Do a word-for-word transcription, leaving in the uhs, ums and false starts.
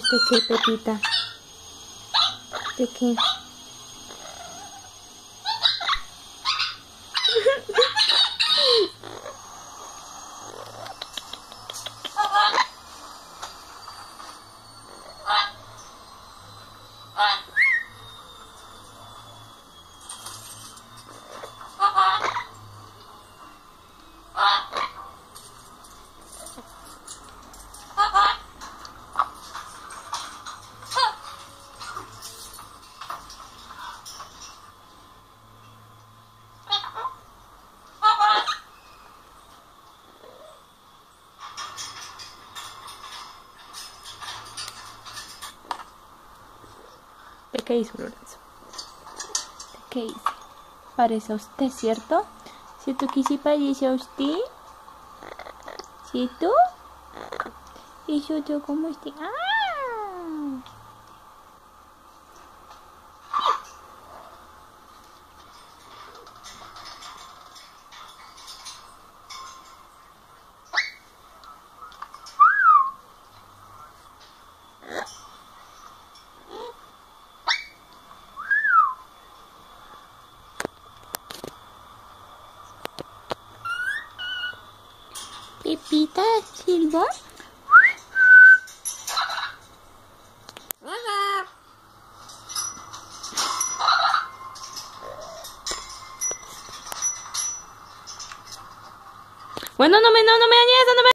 nervios de qué, Pepita? ¿De qué? ¿Qué hizo Lorenzo? ¿Qué hice? Parece a usted, ¿cierto? ¿Cierto que sí parece a usted? ¿Cierto? ¿Y yo yo cómo estoy? ¡Ah! Pepita, ¿silba? Bueno, no me, no, no me dañes, no me